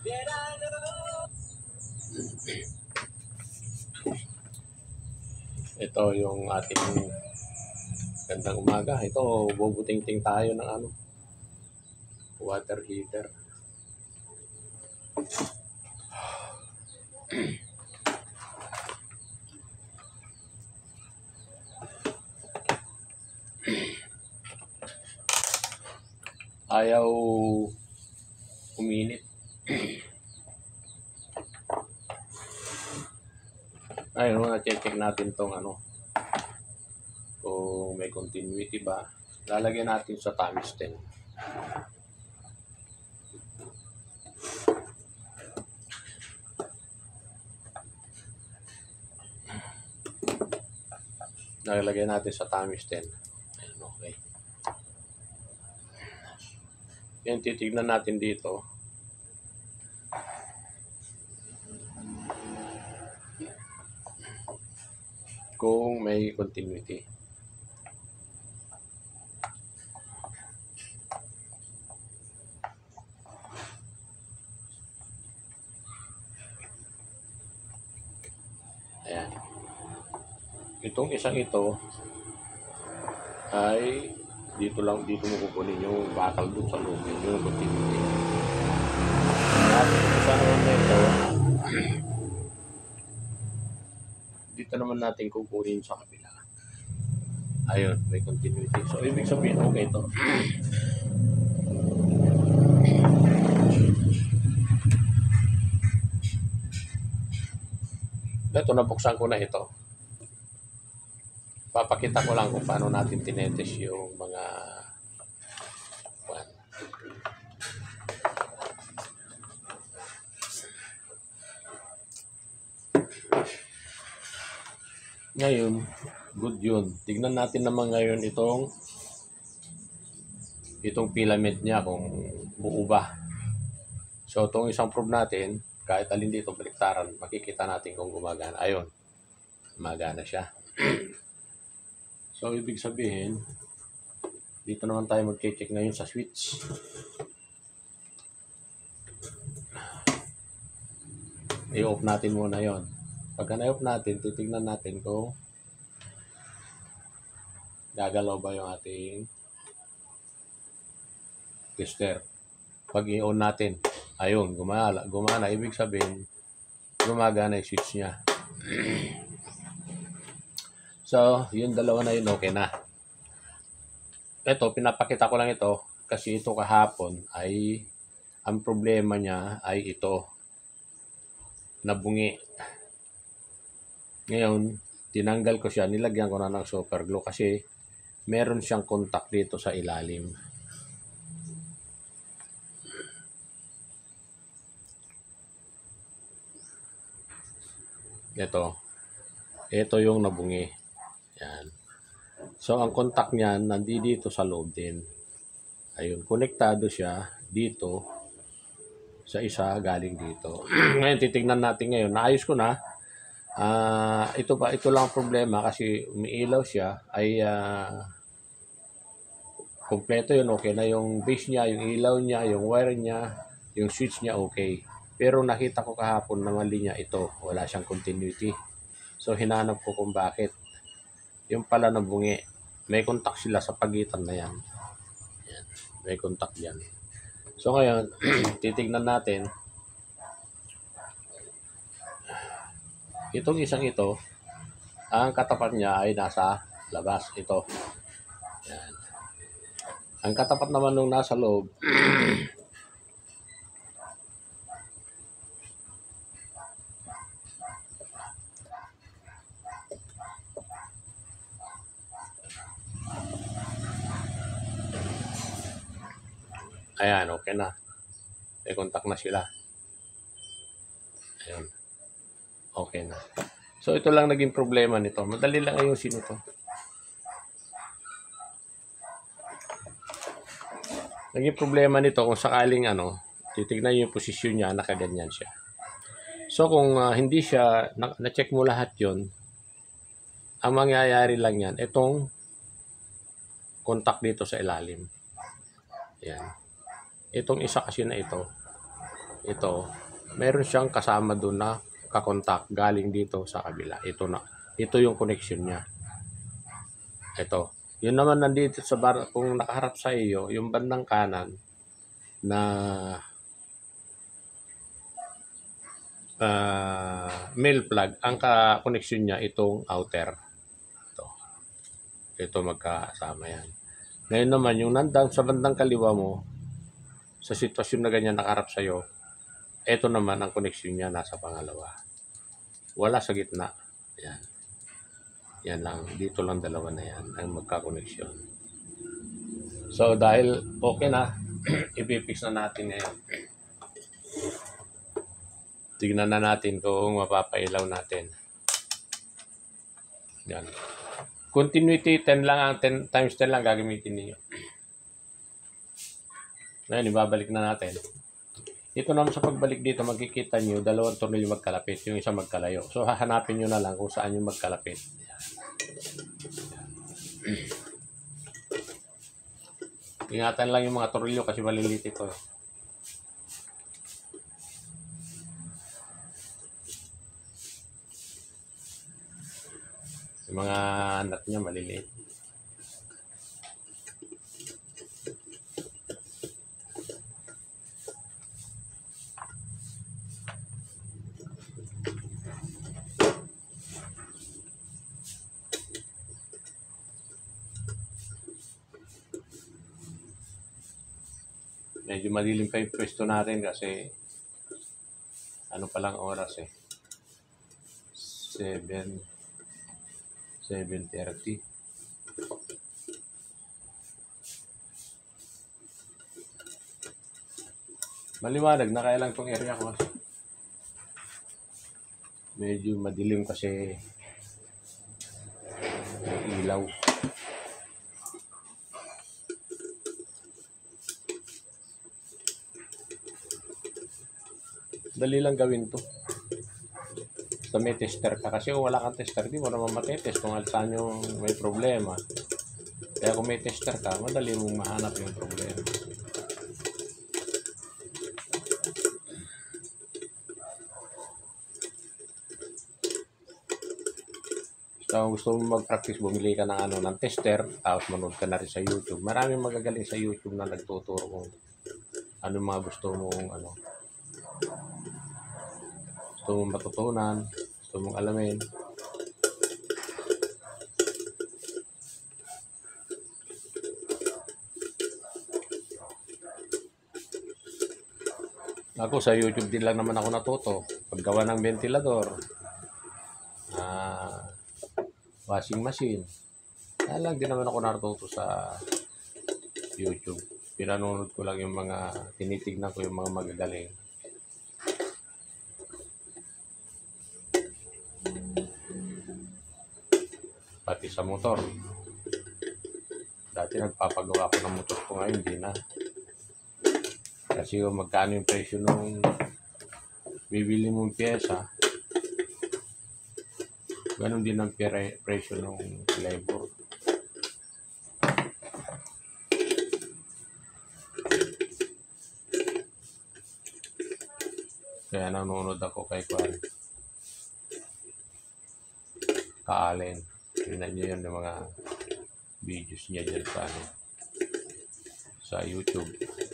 Ito yung ating gandang umaga. Ito, bubuting-ting tayo ng ano, water heater. Ayaw uminit. Ayun, na-check natin tong ano, kung may continuity ba. Lalagyan natin sa tungsten. Lalagyan natin sa tungsten. Ayun, okay. Yan, titignan natin dito. Kung may continuity. Ayan. Itong isang ito ay dito mo kukunin yung bakal doon sa loob yung continuity. At isa naman na ito, dito naman natin kukunin sa kabila. Ayun, may continuity. So, ibig sabihin, okay ito. Ito, nabuksan ko na ito. Papakita ko lang kung paano natin tinetes yung mga ngayon, good yun. Tignan natin naman ngayon itong filament niya kung buo ba. So, itong isang probe natin, kahit alin dito baliktaran, makikita natin kung gumagana. Ayun, gumagana siya. So, ibig sabihin, dito naman tayo mag-check ngayon sa switch. I-off natin muna yon. Pagka na-off natin, titignan natin kung gagalaw ba yung ating tester. Pag i-on natin, ayun, gumana. Ibig sabihin, gumagana yung switch niya. So, yung dalawa na yun, okay na. Ito, pinapakita ko lang ito kasi ito kahapon ay ang problema niya ay ito, nabungi. Ngayon, tinanggal ko siya, nilagyan ko na ng super glue kasi meron siyang contact dito sa ilalim. Ito yung nabungi. Yan. So, ang contact niyan, nandito sa loob din. Ayun, konektado siya dito sa isa galing dito. Ngayon, titignan natin ngayon. Naayos ko na. Ito lang ang problema kasi umiilaw siya ay kompleto yun, okay na yung base niya, yung ilaw niya, yung wire niya, yung switch niya okay. Pero nakita ko kahapon na mali niya ito, wala siyang continuity. So hinanap ko kung bakit. Yung pala nabungi, may contact sila sa pagitan na yan. Yan, may contact yan. So ngayon, titignan natin. Itong isang ito, ang katapat niya ay nasa labas. Ito. Yan. Ang katapat naman nung nasa loob, ayan, okay na. May contact na sila. Ayan. Okay na. So, ito lang naging problema nito. Madali lang ayusin ito. Naging problema nito kung sakaling titignan yung posisyon niya, nakaganyan siya. So, kung hindi siya, na-check mo lahat yon, ang mangyayari lang yan, itong contact dito sa ilalim. Yan. Itong isa kasi na ito, ito, meron siyang kasama doon na kakontak galing dito sa kabila. Ito yung connection niya. Ito. Yun naman nandito sa bar, kung nakaharap sa iyo, yung bandang kanan na male plug, ang ka-connection niya itong outer. Ito magkasama yan. Ngayon naman, yung nandang sa bandang kaliwa mo, sa sitwasyon na ganyan nakaharap sa'yo, ito naman ang connection niya nasa pangalawa. Wala sa gitna. Yan. Yan lang. Dito lang dalawa na yan ang magka-connection. So, dahil okay na, ipipix na natin ngayon. Tignan na natin kung mapapailaw natin. Yan. Continuity 10 lang, ang 10 times 10 lang gagamitin niyo. Ngayon, ibabalik na natin. Ito naman sa pagbalik dito, makikita nyo, dalawang tornilyo magkalapit, yung isa magkalayo. So, hahanapin nyo na lang kung saan yung magkalapit. Ingatan lang yung mga tornilyo kasi malilit ito. Yung mga nut niya maliliit. Medyo malilim pa yung pwesto natin kasi ano palang oras eh. 7:30. Maliwanag na kaya lang itong area ko. Medyo madilim kasi ilaw. Dali lang gawin to. Basta may tester ka. Kasi kung wala kang tester, di mo naman matetest kung saan yung may problema. Kaya kung may tester ka, madali mong mahanap yung problema. Basta kung gusto mo mag-practice, bumili ka ng tester, tapos manood ka na rin sa YouTube. Maraming magagaling sa YouTube na nagtuturo kung ano mga gusto mong gusto mong matutunan, gusto mong alamin. Ako sa YouTube din lang naman ako natuto. Paggawa ng ventilador, washing machine. Kaya lang din naman ako natuto sa YouTube. Pinanonood ko lang yung mga, tinitignan ko yung mga magagaling. Pati sa motor. Dati nagpapagawa ko ng motor ko, ngayon hindi na. Kasi kung magkano yung presyo nung bibili mong pyesa, ganun din ang presyo nung labor. Kaya nanonood ako kay Kaalen. Tingnan nyo yun yung mga videos niya dyan sa YouTube.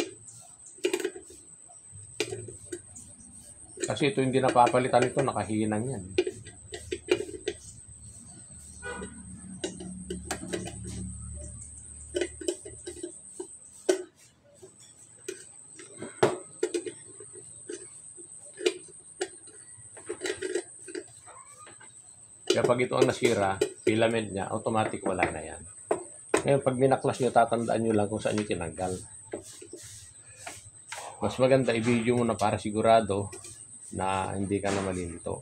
Kasi ito hindi napapalitan ito, nakahinang yan. Kaya pag ito ang nasira, filament niya, automatic wala na yan. Ngayon, pag binaklas nyo, tatandaan nyo lang kung saan nyo tinanggal. Mas maganda, i-video mo na para sigurado na hindi ka na malilito.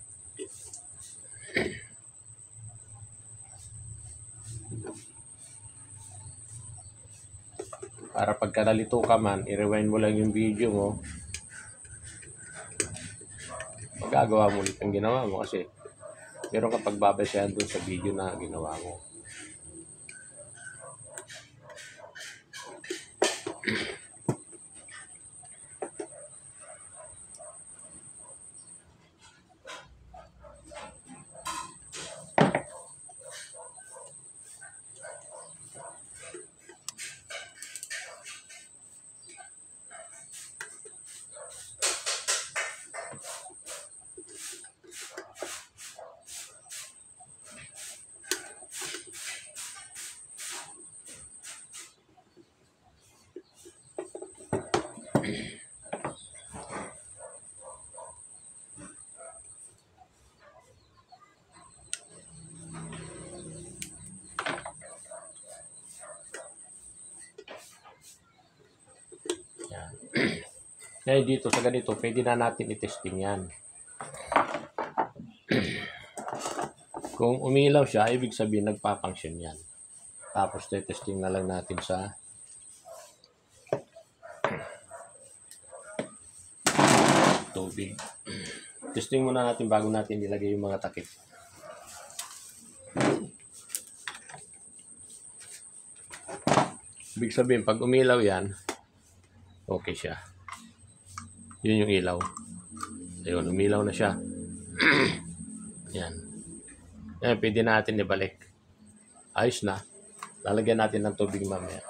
Para pagka nalito ka man, i-rewind mo lang yung video mo. Magagawa mo ulit ang ginawa mo kasi meron kang pagbabasehan doon sa video na ginawa mo. Ngayon dito sa ganito, pwede na natin i-testing yan. Kung umilaw siya, ibig sabihin nagpa-function yan. Tapos testing na lang natin sa tubig. Testing muna natin bago natin ilagay yung mga takip. Ibig sabihin, pag umilaw yan, okay siya. Yun yung ilaw. Ayun, umilaw na siya. Yan. Yan, pwede natin ibalik. Ayos na. Lalagyan natin ng tubig mamaya.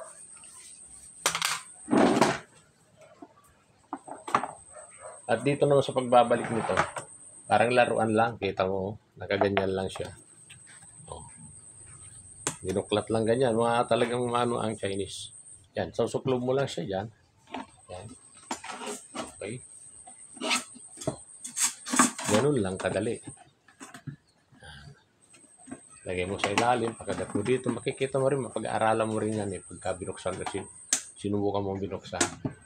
At dito naman sa pagbabalik nito, parang laruan lang. Kita mo, nakaganyan lang siya. Oh. Dinuklat lang ganyan. Mga talagang ano ang Chinese. Yan, susuklob mo lang siya dyan. Yan. Okay. Ganun lang kadali. Lagay mo sa ilalim, pagkagat mo dito, makikita mo rin, mapag-aaralan mo rin yan pagka binuksan kasi sinubukan mong binuksan.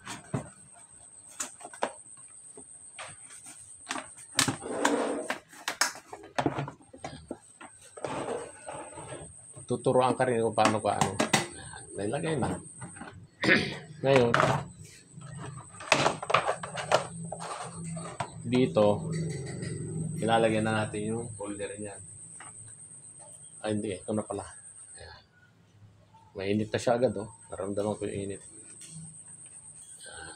Tuturuan ka rin kung paano ka ano. Nilagay na. Ngayon, dito, ilalagyan na natin yung folder niyan. Ay, hindi. Ito na pala. Ayan. Mainit na siya agad, oh. Naramdaman ko yung init. Ayan.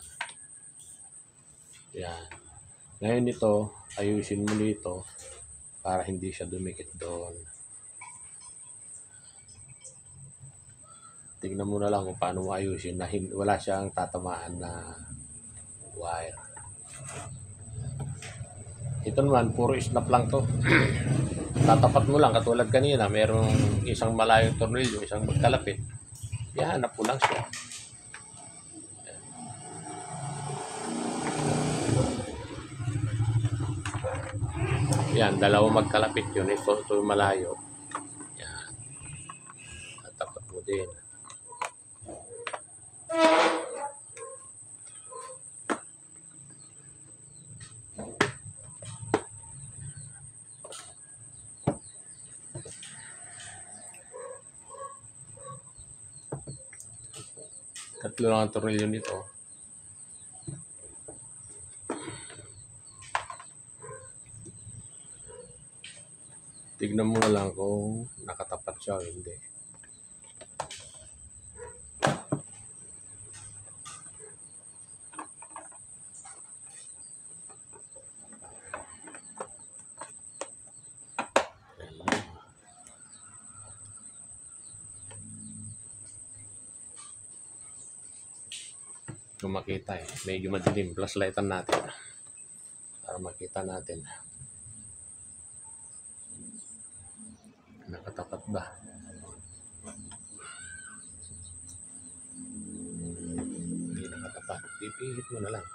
Ayan. Ngayon ito, ayusin mo dito para hindi siya dumikit doon. Tignan mo na lang kung paano mo ayusin na wala siyang tatamaan na wire. Ito naman, puro snap lang to. Tatapat mo lang, katulad kanina, merong isang malayong tornilyo, isang magkalapit. Hanap mo lang siya. Yan, dalawang magkalapit yun. Ito yung malayo. Yan. Tatapat mo din. Tatlo lang ang tornilyo nito. Tignan mo na lang kung nakatapat siya o hindi. Kung makita medyo madilim, flashlightan natin para makita natin nakatapat ba. Hindi nakatapat, pipihit mo na lang.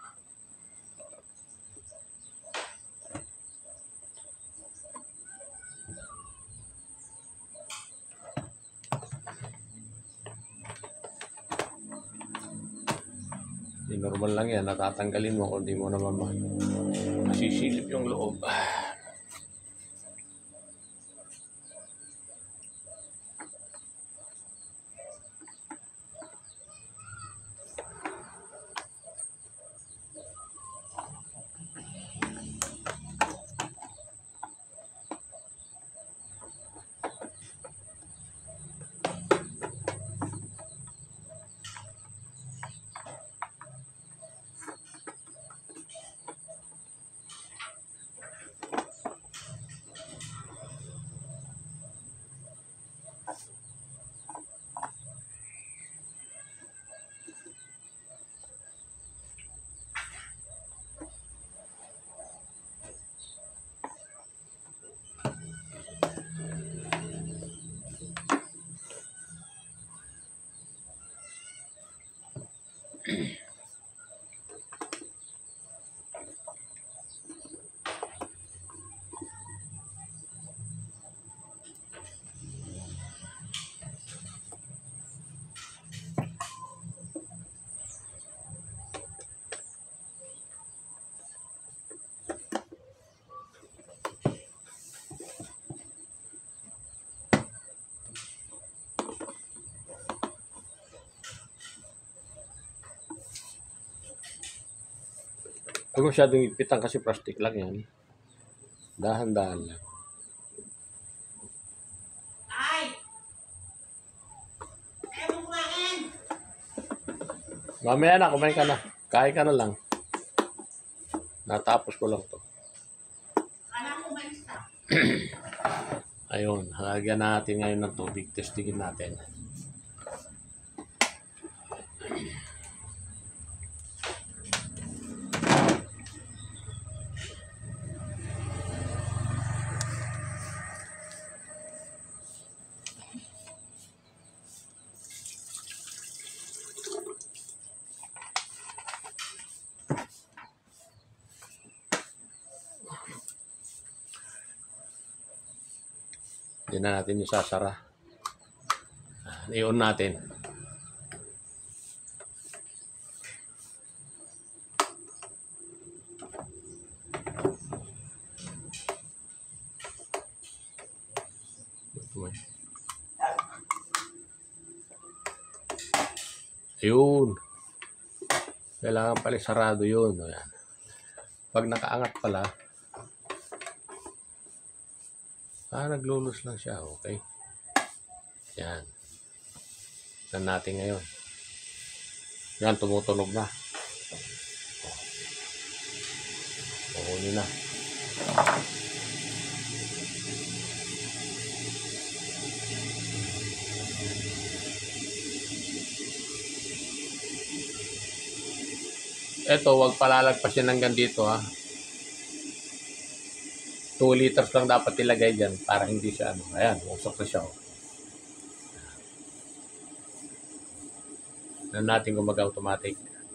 Normal lang yan, natatanggalin mo kung di mo naman masisilip yung loob. Huwag masyadong ipitan kasi plastic lang yan. Dahan-dahan lang. Mamaya na, kumain ka na. Kain ka na lang. Natapos ko lang to. Ayun, halagyan natin ngayon ng tubig. Testingin natin. Hindi na natin yung sasara. I-on natin. Ayun. Kailangan pala sarado yun. Ayan. Pag nakaangat pala, naglulus lang siya. Okay. Yan. Yan natin ngayon. Yan, tumutunog na. Kukunin na. Ito, wag palalagpasin hanggang dito ha. 2 liters lang dapat ilagay dyan para hindi siya ano. Ayan, usok na siya. Alam natin kung mag-automatic.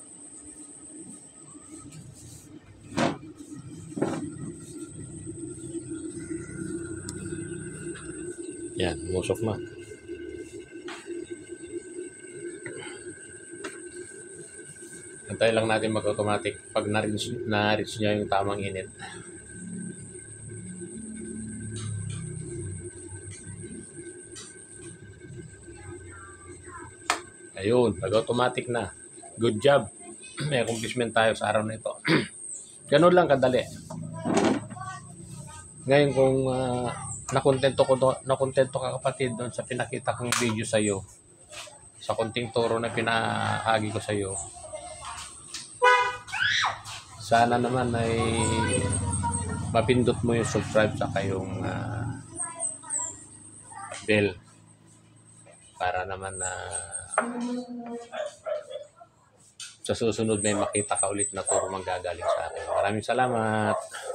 Yan, usok na. Antay lang natin mag-automatic pag na-reach niya yung tamang init. Ayun, nag-automatic na. Good job. May accomplishment tayo sa araw na ito. Ganun lang kadali. Ngayon kung nakontento ka kapatid doon sa pinakita kong video sa iyo, sa konting turo na pinahagi ko sa iyo, sana naman ay mapindot mo yung subscribe sa kayong bell para naman na sa susunod may makita ka ulit na turo manggagaling sa akin. Maraming salamat.